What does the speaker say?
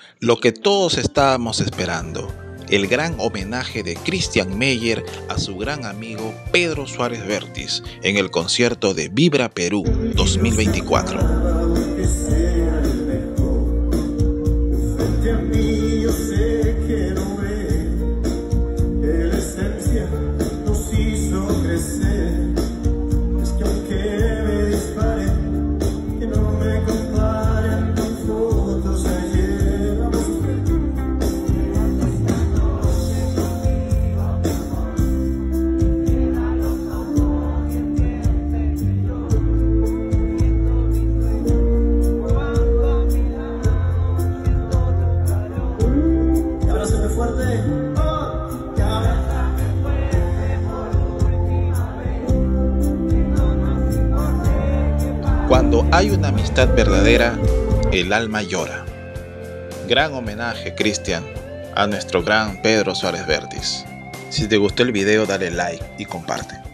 Lo que todos estábamos esperando, el gran homenaje de Christian Meyer a su gran amigo Pedro Suárez Vértiz en el concierto de Vibra Perú 2024. Cuando hay una amistad verdadera, el alma llora. Gran homenaje, Christian, a nuestro gran Pedro Suárez Vértiz. Si te gustó el video, dale like y comparte.